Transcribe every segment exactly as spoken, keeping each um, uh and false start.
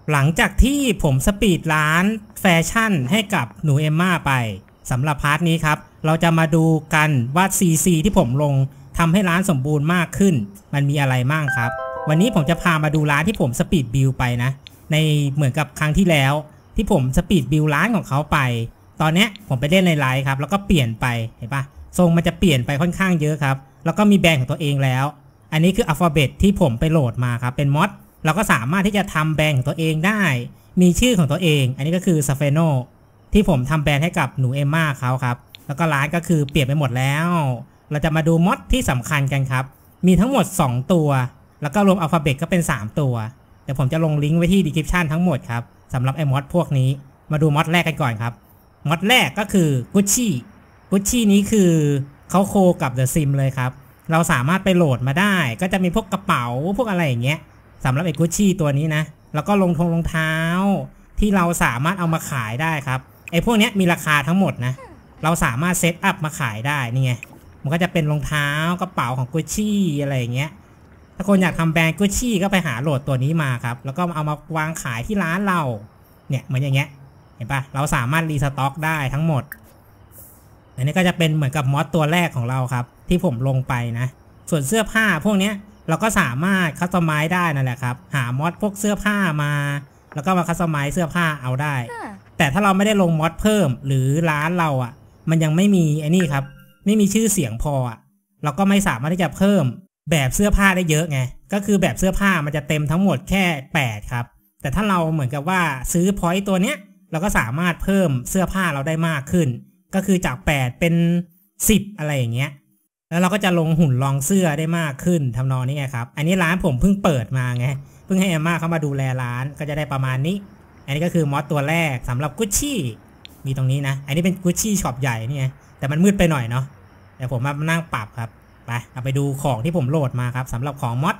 หลังจากที่ผมสปีดร้านแฟชั่นให้กับหนูเอมม่าไปสำหรับพาร์ทนี้ครับเราจะมาดูกันว่า ซี ซี ที่ผมลงทำให้ร้านสมบูรณ์มากขึ้นมันมีอะไรบ้างครับวันนี้ผมจะพามาดูร้านที่ผมสปีดบิลไปนะในเหมือนกับครั้งที่แล้วที่ผมสปีดบิลร้านของเขาไปตอนนี้ผมไปเล่นในไลฟ์ครับแล้วก็เปลี่ยนไปเห็นปะทรงมันจะเปลี่ยนไปค่อนข้างเยอะครับแล้วก็มีแบรนด์ของตัวเองแล้วอันนี้คืออัลฟาเบตที่ผมไปโหลดมาครับเป็นมอดเราก็สามารถที่จะทำแบรนด์ของตัวเองได้มีชื่อของตัวเองอันนี้ก็คือซาเฟโนที่ผมทำแบรนด์ให้กับหนูเอมม่าเขาครับแล้วก็ร้านก็คือเปลี่ยนไปหมดแล้วเราจะมาดูมอดที่สำคัญกันครับมีทั้งหมดสองตัวแล้วก็รวมอัลฟาเบตก็เป็นสามตัวเดี๋ยวผมจะลงลิงก์ไว้ที่ description ทั้งหมดครับสำหรับไอ้มอดพวกนี้มาดูมอดแรกกันก่อนครับมอดแรกก็คือ Gucci Gucci นี้คือเขาโคกับ The Sim เลยครับเราสามารถไปโหลดมาได้ก็จะมีพวกกระเป๋าพวกอะไรอย่างเงี้ยสำหรับไอ้ Gucci ตัวนี้นะแล้วก็รองทงรองเท้าที่เราสามารถเอามาขายได้ครับไอ้พวกนี้มีราคาทั้งหมดนะเราสามารถเซตอัพมาขายได้นี่ไงมันก็จะเป็นรองเท้ากระเป๋าของ Gucci อะไรอย่างเงี้ยถ้าคนอยากทำแบรนด์ Gucci ก็ไปหาโหลดตัวนี้มาครับแล้วก็เอามาวางขายที่ร้านเราเนี่ยเหมือนอย่างเงี้ยเห็นปะเราสามารถรีสต็อกได้ทั้งหมดอันนี้ก็จะเป็นเหมือนกับมอดตัวแรกของเราครับที่ผมลงไปนะส่วนเสื้อผ้าพวกนี้เราก็สามารถคัสตอมไมซ์ได้นั่นแหละครับหามอดพวกเสื้อผ้ามาแล้วก็มาคัสตอมไมซ์เสื้อผ้าเอาได้แต่ถ้าเราไม่ได้ลงมอดเพิ่มหรือร้านเราอ่ะมันยังไม่มีไอ้นี่ครับไม่มีชื่อเสียงพออ่ะเราก็ไม่สามารถที่จะเพิ่มแบบเสื้อผ้าได้เยอะไงก็คือแบบเสื้อผ้ามันจะเต็มทั้งหมดแค่แปดครับแต่ถ้าเราเหมือนกับว่าซื้อพอยต์ตัวเนี้ยเราก็สามารถเพิ่มเสื้อผ้าเราได้มากขึ้นก็คือจากแปดเป็นสิบอะไรอย่างเงี้ยแล้วเราก็จะลงหุ่นลองเสื้อได้มากขึ้นทำนองนี้ไงครับอันนี้ร้านผมเพิ่งเปิดมาไงเพิ่งให้เอมม่าเข้ามาดูแลร้านก็จะได้ประมาณนี้อันนี้ก็คือมอสตัวแรกสำหรับ Gucci มีตรงนี้นะอันนี้เป็น Gucci ช็อปใหญ่นี่ไงแต่มันมืดไปหน่อยเนาะเดี๋ยวผมมานั่งปรับครับไปเอาไปดูของที่ผมโหลดมาครับสำหรับของมอส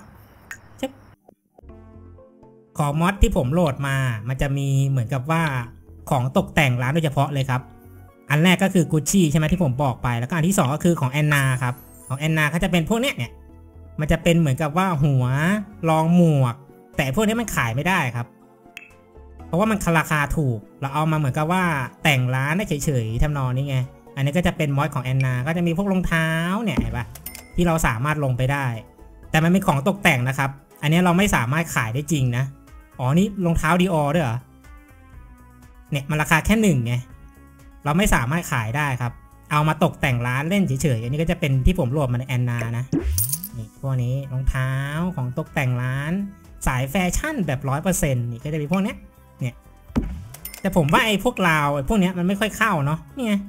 ของมอสที่ผมโหลดมามันจะมีเหมือนกับว่าของตกแต่งร้านโดยเฉพาะเลยครับอันแรกก็คือ Gucci ใช่ไหมที่ผมบอกไปแล้วก็อันที่สองก็คือของแอนนาครับของแอนนาเขาจะเป็นพวกเนี้ยเนี่ยมันจะเป็นเหมือนกับว่าหัวรองหมวกแต่พวกนี้มันขายไม่ได้ครับเพราะว่ามันราคาถูกเราเอามาเหมือนกับว่าแต่งร้านได้เฉยๆทำนองนี้ไงอันนี้ก็จะเป็นมอสของแอนนาก็จะมีพวกรองเท้าเนี่ยเห็นปะที่เราสามารถลงไปได้แต่มันเป็นของตกแต่งนะครับอันนี้เราไม่สามารถขายได้จริงนะอ๋อนี่รองเท้าดีออด้วยเหรอเนี่ยมันราคาแค่หนึ่งไงเราไม่สามารถขายได้ครับเอามาตกแต่งร้านเล่นเฉยๆอันนี้ก็จะเป็นที่ผมรวมมาในแอนนานะนี่พวกนี้รองเท้าของตกแต่งร้านสายแฟชั่นแบบ ร้อยเปอร์เซ็นต์ นี่ก็จะมีพวกเนี้ยเนี่ยแต่ผมว่าไอ้พวกราวไอ้พวกเนี้ยมันไม่ค่อยเข้าเนาะนี่ไง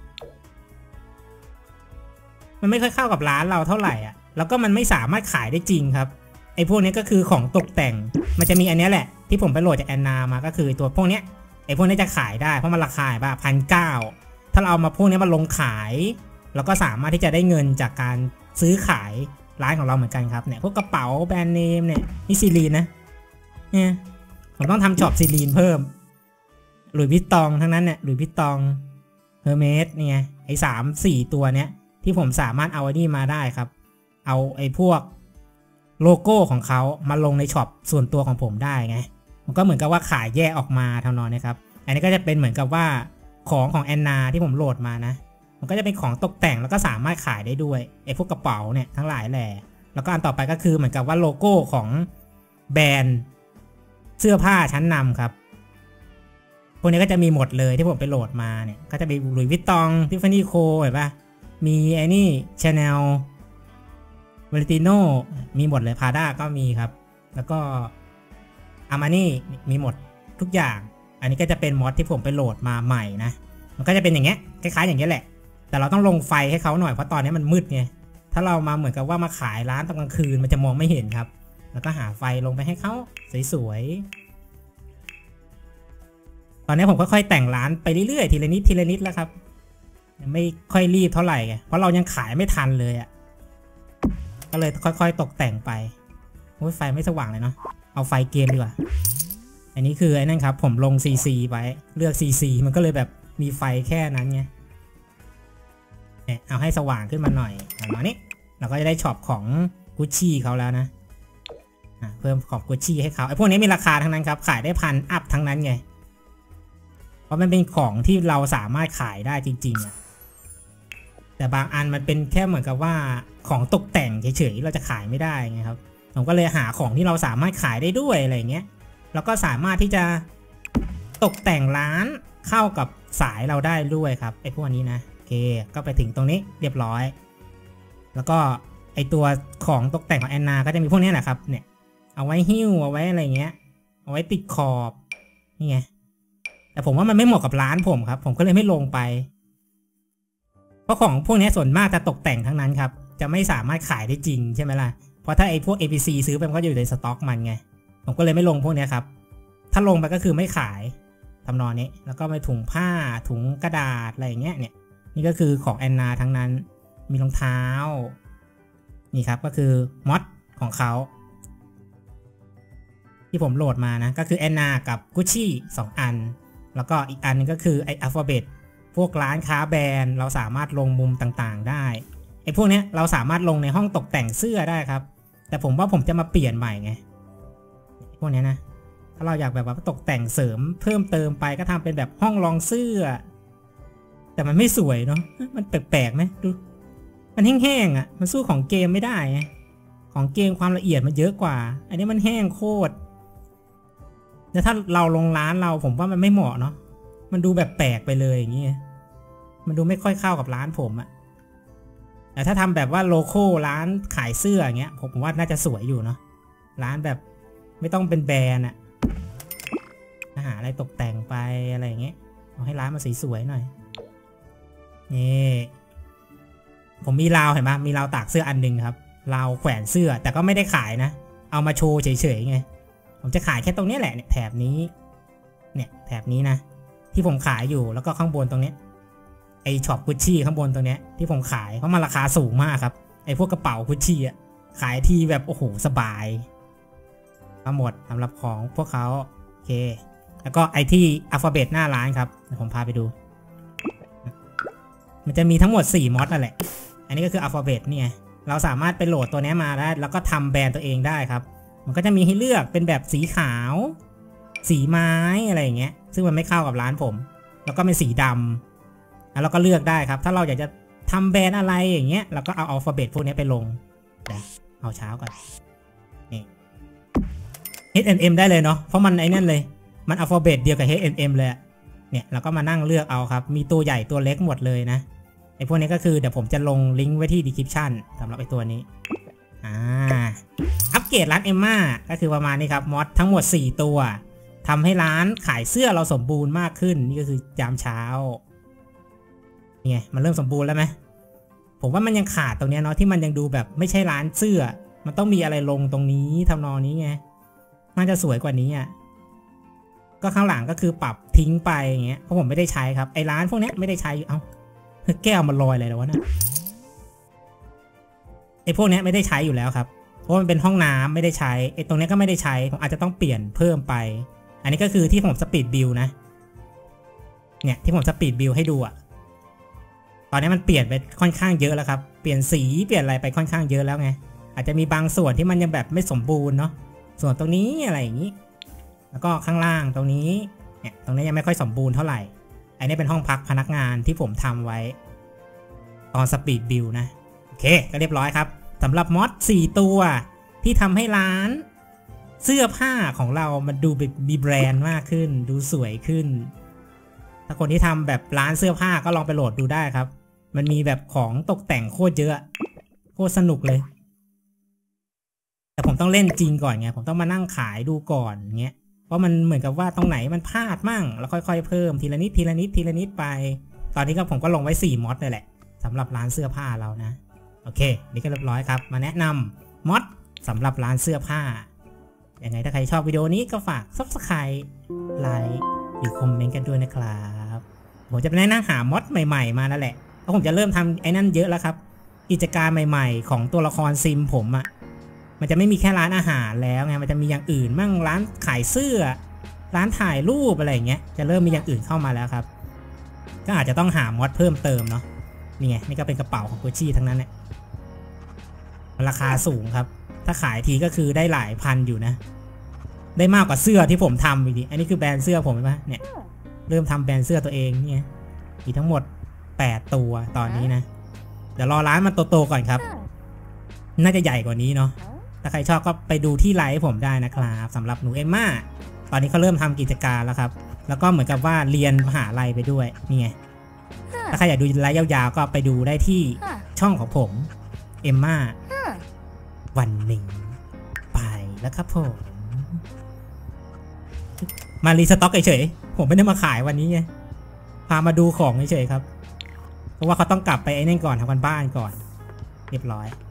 มันไม่ค่อยเข้ากับร้านเราเท่าไหร่อ่ะแล้วก็มันไม่สามารถขายได้จริงครับไอ้พวกนี้ก็คือของตกแต่งมันจะมีอันนี้แหละที่ผมไปโหลดจากแอนนามาก็คือตัวพวกเนี้ยไอ้พวกนี้จะขายได้เพราะมันราคาแบบพันเก้าถ้าเราเอามาพวกนี้มาลงขายเราก็สามารถที่จะได้เงินจากการซื้อขายร้านของเราเหมือนกันครับเนี่ยพวกกระเป๋าแบรนด์เนมเนี่ยนี่ซีรีนนะเนี่ยผมต้องทำช็อปซีรีนเพิ่มหลุยส์วิตตองทั้งนั้นเนี่ยหลุยส์วิตตองเฮอร์เมสเนี่ยไอ้สามสี่ตัวเนี้ยที่ผมสามารถเอาไอ้นี่มาได้ครับเอาไอ้พวกโลโก้ของเขามาลงในช็อปส่วนตัวของผมได้ไงมันก็เหมือนกับว่าขายแยกออกมาทำนองนี้ครับอันนี้ก็จะเป็นเหมือนกับว่าของของแอนนาที่ผมโหลดมานะมันก็จะเป็นของตกแต่งแล้วก็สามารถขายได้ด้วยไอ้พวกกระเป๋าเนี่ยทั้งหลายแหล่แล้วก็อันต่อไปก็คือเหมือนกับว่าโลโก้ของแบรนด์เสื้อผ้าชั้นนำครับพวกนี้ก็จะมีหมดเลยที่ผมไปโหลดมาเนี่ยก็จะมีหลุยส์วิตตองทิฟฟานี่โคเห็นปะมีไอ้นี่ชาแนลวาเลนติโนมีหมดเลยพาด้าก็มีครับแล้วก็อามานี่มีหมดทุกอย่างอันนี้ก็จะเป็นมอดที่ผมไปโหลดมาใหม่นะมันก็จะเป็นอย่างเงี้ยคล้ายๆอย่างเงี้ยแหละแต่เราต้องลงไฟให้เขาหน่อยเพราะตอนนี้มันมืดไงถ้าเรามาเหมือนกับว่ามาขายร้านตอนกลางคืนมันจะมองไม่เห็นครับแล้วก็หาไฟลงไปให้เขาสวยๆตอนนี้ผมค่อยๆแต่งร้านไปเรื่อยๆทีละนิดทีละนิดแล้วครับยังไม่ค่อยรีบเท่าไหร่ไงเพราะเรายังขายไม่ทันเลยอ่ะก็เลยค่อยๆตกแต่งไปโอ้ยไฟไม่สว่างเลยเนาะเอาไฟเกมดีกว่าอันนี้คือไอ้นั่นครับผมลง ซี ซี ไว้เลือก ซี ซี มันก็เลยแบบมีไฟแค่นั้นไงเนี่ยเอาให้สว่างขึ้นมาหน่อยประมาณนี้เราก็จะได้ช็อปของ Gucci เขาแล้วนะเพิ่มของกุชชี่ให้เขาไอ้พวกนี้มีราคาทั้งนั้นครับขายได้พันอัพทั้งนั้นไงเพราะมันเป็นของที่เราสามารถขายได้จริงๆอะแต่บางอันมันเป็นแค่เหมือนกับว่าของตกแต่งเฉยๆเราจะขายไม่ได้ไงครับผมก็เลยหาของที่เราสามารถขายได้ด้วยอะไรเงี้ยแล้วก็สามารถที่จะตกแต่งร้านเข้ากับสายเราได้ด้วยครับไอ้พวกนี้นะโอเคก็ไปถึงตรงนี้เรียบร้อยแล้วก็ไอตัวของตกแต่งของแอนนาก็จะมีพวกนี้แหละครับเนี่ยเอาไว้หิ้วเอาไว้อะไรเงี้ยเอาไว้ติดขอบนี่ไงแต่ผมว่ามันไม่เหมาะกับร้านผมครับผมก็เลยไม่ลงไปเพราะของพวกนี้ส่วนมากจะตกแต่งทั้งนั้นครับจะไม่สามารถขายได้จริงใช่ไหมล่ะเพราะถ้าไอพวก เอ พี ซี ซื้อไปมันก็อยู่ในสต็อกมันไงผมก็เลยไม่ลงพวกนี้ครับถ้าลงไปก็คือไม่ขายทำนองนี้แล้วก็ไปถุงผ้าถุงกระดาษอะไรอย่างเงี้ยเนี่ยนี่ก็คือของแอนนาทั้งนั้นมีรองเท้านี่ครับก็คือมอดของเขาที่ผมโหลดมานะก็คือแอนนากับกุชชี่สองอันแล้วก็อีกอันนึงก็คือไออัลฟาเบตพวกร้านค้าแบรนด์เราสามารถลงมุมต่างๆได้ไอพวกนี้เราสามารถลงในห้องตกแต่งเสื้อได้ครับแต่ผมว่าผมจะมาเปลี่ยนใหม่ไงพวกนี้นะถ้าเราอยากแบบว่าตกแต่งเสริมเพิ่มเติมไปก็ทำเป็นแบบห้องรองเสื้อแต่มันไม่สวยเนาะมันแปลกๆไหมดูมันแห้งๆอ่ะมันสู้ของเกมไม่ได้ไงของเกมความละเอียดมันเยอะกว่าอันนี้มันแห้งโคตรแล้วถ้าเราลงร้านเราผมว่ามันไม่เหมาะเนาะมันดูแบบแปลกไปเลยอย่างเงี้ยมันดูไม่ค่อยเข้ากับร้านผมอะแต่ถ้าทำแบบว่าโลโก้ร้านขายเสื้ออย่างเงี้ยผมว่าน่าจะสวยอยู่เนาะร้านแบบไม่ต้องเป็นแบรนด์อะหาอะไรตกแต่งไปอะไรอย่างเงี้ยเอาให้ร้านมันสวยๆหน่อยนี่ผมมีราวเห็นไหมมีราวตากเสื้ออันหนึ่งครับราวแขวนเสื้อแต่ก็ไม่ได้ขายนะเอามาโชว์เฉยๆไงผมจะขายแค่ตรงนี้แหละเนี่ยแถบนี้เนี่ยแถบนี้นะที่ผมขายอยู่แล้วก็ข้างบนตรงนี้ไอช็อปกุชชี่ข้างบนตรงนี้ที่ผมขายเพราะมันราคาสูงมากครับไอพวกกระเป๋ากุชชี่อ่ะขายทีแบบโอ้โหสบายทั้งหมดสำหรับของพวกเขาโอเคแล้วก็ไอที่อัลฟาเบตหน้าร้านครับเดี๋ยวผมพาไปดูมันจะมีทั้งหมดสี่มอดนั่นแหละอันนี้ก็คืออัลฟาเบตเนี่ยเราสามารถไปโหลดตัวนี้มาได้แล้วก็ทำแบรนด์ตัวเองได้ครับมันก็จะมีให้เลือกเป็นแบบสีขาวสีไม้อะไรอย่างเงี้ยซึ่งมันไม่เข้ากับร้านผมแล้วก็เป็นสีดำแล้วเราก็เลือกได้ครับถ้าเราอยากจะทำแบรนด์อะไรอย่างเงี้ยเราก็เอาอัลฟาเบตพวกนี้ไปลงเดี๋ยวเอาเช้าก่อนนี่ เอช แอนด์ เอ็ม ได้เลยเนาะเพราะมันไอ้นั่นเลยมันอัลฟาเบตเดียวกับ เอช แอนด์ เอ็ม เลยเนี่ยเราก็มานั่งเลือกเอาครับมีตัวใหญ่ตัวเล็กหมดเลยนะไอ้พวกนี้ก็คือเดี๋ยวผมจะลงลิงก์ไว้ที่ description สำหรับไอ้ตัวนี้อ่าอัปเกรดร้านเอมม่าก็คือประมาณนี้ครับมอดทั้งหมดสี่ตัวทำให้ร้านขายเสื้อเราสมบูรณ์มากขึ้นนี่ก็คือยามเช้านี่ไงมันเริ่มสมบูรณ์แล้วไหมผมว่ามันยังขาดตรงนี้เนาะที่มันยังดูแบบไม่ใช่ร้านเสื้อมันต้องมีอะไรลงตรงนี้ทำนองนี้ไงน่าจะสวยกว่านี้อ่ะก็ข้างหลังก็คือปรับทิ้งไปอย่างเงี้ยเพราะผมไม่ได้ใช้ครับไอ้ร้านพวกนี้ไม่ได้ใช้เอ้าแก้วมันลอยอะไรแล้ววะเนี่ยไอ้พวกนี้ไม่ได้ใช้อยู่แล้วครับเพราะมันเป็นห้องน้ำไม่ได้ใช้ไอ้ตรงนี้ก็ไม่ได้ใช้ผมอาจจะต้องเปลี่ยนเพิ่มไปอันนี้ก็คือที่ผมสปีดบิลนะเนี่ยที่ผมสปีดบิลให้ดูอะตอนนี้มันเปลี่ยนไปค่อนข้างเยอะแล้วครับเปลี่ยนสีเปลี่ยนอะไรไปค่อนข้างเยอะแล้วไงอาจจะมีบางส่วนที่มันยังแบบไม่สมบูรณ์เนาะส่วนตรงนี้อะไรอย่างนี้แล้วก็ข้างล่างตรงนี้เนี่ยตรงนี้ยังไม่ค่อยสมบูรณ์เท่าไหร่อันนี้เป็นห้องพักพนักงานที่ผมทำไว้ตอนสปีดบิลนะโอเคก็เรียบร้อยครับสำหรับมอดสี่ตัวที่ทำให้ร้านเสื้อผ้าของเรามันดูแบบมีแบรนด์มากขึ้นดูสวยขึ้นถ้าคนที่ทำแบบร้านเสื้อผ้าก็ลองไปโหลดดูได้ครับมันมีแบบของตกแต่งโคตรเยอะโคตรสนุกเลยแต่ผมต้องเล่นจริงก่อนไงผมต้องมานั่งขายดูก่อนเงี้ยเพราะมันเหมือนกับว่าตรงไหนมันพลาดมั่งแล้วค่อยๆเพิ่มทีละนิดทีละนิดทีละนิดไปตอนนี้ก็ผมก็ลงไว้สี่มอดเลยแหละสำหรับร้านเสื้อผ้าเรานะโอเคนี่ก็เรียบร้อยครับมาแนะนำมอดสำหรับร้านเสื้อผ้ายังไงถ้าใครชอบวิดีโอนี้ก็ฝาก ซับสไครบ์ ไลค์หรือคอมเมนต์กันด้วยนะครับผมจะไปนั่งหามอดใหม่ๆมาแล้วแหละเพราะผมจะเริ่มทำไอ้นั่นเยอะแล้วครับกิจการใหม่ๆของตัวละครซิมผมอะมันจะไม่มีแค่ร้านอาหารแล้วไงมันจะมีอย่างอื่นมั่งร้านขายเสื้อร้านถ่ายรูปอะไรอย่างเงี้ยจะเริ่มมีอย่างอื่นเข้ามาแล้วครับก็อาจจะต้องหามอดเพิ่มเติมเนาะนี่ไงนี่ก็เป็นกระเป๋าของกุชชี่ทั้งนั้นเนี่ยราคาสูงครับถ้าขายทีก็คือได้หลายพันอยู่นะได้มากกว่าเสื้อที่ผมทำอีกดิอันนี้คือแบรนด์เสื้อผมใช่ไหมเนี่ยเริ่มทำแบรนด์เสื้อตัวเองเนี่ยมีทั้งหมดแปดตัวตอนนี้นะเดี๋ยวรอร้านมันโตๆก่อนครับน่าจะใหญ่กว่านี้เนาะถ้าใครชอบก็ไปดูที่ไลฟ์ผมได้นะครับสำหรับหนูเอมม่าตอนนี้เขาเริ่มทำกิจการแล้วครับแล้วก็เหมือนกับว่าเรียนมหาลัยไปด้วยนี่ไงถ้าใครอยากดูไลฟ์ยาวๆก็ไปดูได้ที่ช่องของผมเอมม่าวันหนึ่งไปแล้วครับผมมารีสต็อกเฉยๆผมไม่ได้มาขายวันนี้ไงพามาดูของเฉยๆครับเพราะว่าเขาต้องกลับไปไอ้นั่นก่อนทำกันบ้านก่อนเรียบร้อย